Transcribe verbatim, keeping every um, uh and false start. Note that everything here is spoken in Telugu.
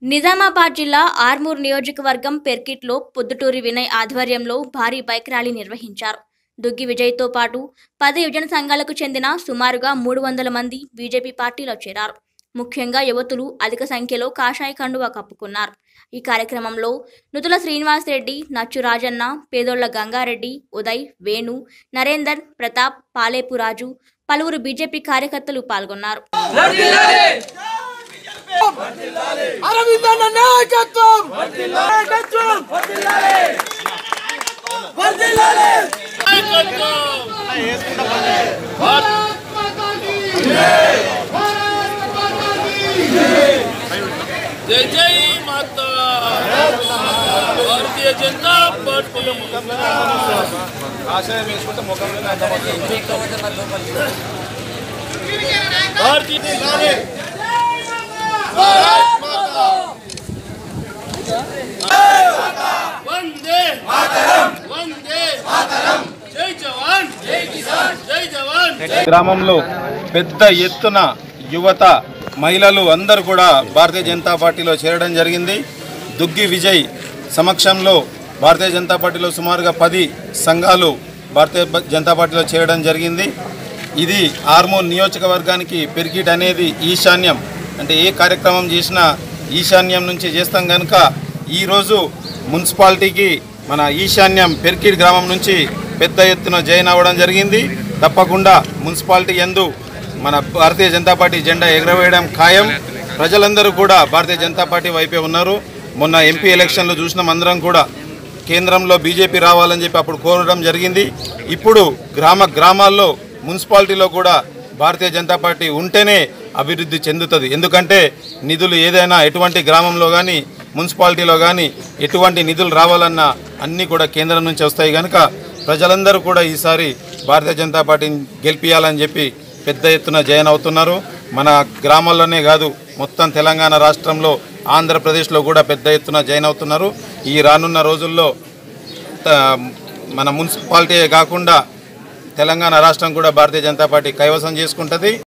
నిజామాబాద్ జిల్లా ఆర్మూర్ నియోజకవర్గం పెర్కిట్లో పొద్దుటూరి వినయ్ ఆధ్వర్యంలో భారీ బైక్ ర్యాలీ నిర్వహించారు. దుగ్గి విజయ్తో పాటు పది యువజన సంఘాలకు చెందిన సుమారుగా మూడు వందల మంది బీజేపీ పార్టీలో చేరారు. ముఖ్యంగా యువతులు అధిక సంఖ్యలో కాషాయ కండువా కప్పుకున్నారు. ఈ కార్యక్రమంలో నుతుల శ్రీనివాస్ రెడ్డి, నచ్చు రాజన్న, పేదోళ్ల గంగారెడ్డి, ఉదయ్, వేణు, నరేందర్, ప్రతాప్, పాలేపు రాజు, పలువురు బీజేపీ కార్యకర్తలు పాల్గొన్నారు. जय जय माता भारतीय जनता पार्टी वंदे वंदे जय जवान जय किसान जय जवान. గ్రామంలో పెద్ద ఎత్తున యువత మహిళలు అందరూ కూడా భారతీయ జనతా పార్టీలో చేరడం జరిగింది. దుగ్గి విజయ్ సమక్షంలో భారతీయ జనతా పార్టీలో సుమారుగా పది సంఘాలు భారతీయ జనతా పార్టీలో చేరడం జరిగింది. ఇది ఆర్మూర్ నియోజకవర్గానికి పెర్కిట్ అనేది ఈశాన్యం, అంటే ఏ కార్యక్రమం చేసినా ఈశాన్యం నుంచి చేస్తాం కనుక ఈరోజు మున్సిపాలిటీకి మన ఈశాన్యం పెర్కిట్ గ్రామం నుంచి పెద్ద ఎత్తున జాయిన్ అవ్వడం జరిగింది. తప్పకుండా మున్సిపాలిటీ యందు మన భారతీయ జనతా పార్టీ జెండా ఎగరవేయడం ఖాయం. ప్రజలందరూ కూడా భారతీయ జనతా పార్టీ వైపే ఉన్నారు. మొన్న ఎంపీ ఎలక్షన్లు చూసినాం, అందరం కూడా కేంద్రంలో బీజేపీ రావాలని చెప్పి అప్పుడు కోరడం జరిగింది. ఇప్పుడు గ్రామ గ్రామాల్లో మున్సిపాలిటీలో కూడా భారతీయ జనతా పార్టీ ఉంటేనే అభివృద్ధి చెందుతుంది. ఎందుకంటే నిధులు ఏదైనా ఎటువంటి గ్రామంలో కానీ మున్సిపాలిటీలో కానీ ఎటువంటి నిధులు రావాలన్నా అన్నీ కూడా కేంద్రం నుంచి వస్తాయి. కనుక ప్రజలందరూ కూడా ఈసారి భారతీయ జనతా పార్టీని గెలిపించాలని చెప్పి పెద్ద ఎత్తున జాయిన్ అవుతున్నారు. మన గ్రామాల్లోనే కాదు, మొత్తం తెలంగాణ రాష్ట్రంలో ఆంధ్రప్రదేశ్లో కూడా పెద్ద ఎత్తున జాయిన్ అవుతున్నారు. ఈ రానున్న రోజుల్లో మన మున్సిపాలిటీ కాకుండా తెలంగాణ రాష్ట్రం కూడా భారతీయ జనతా పార్టీ కైవసం చేసుకుంటుంది.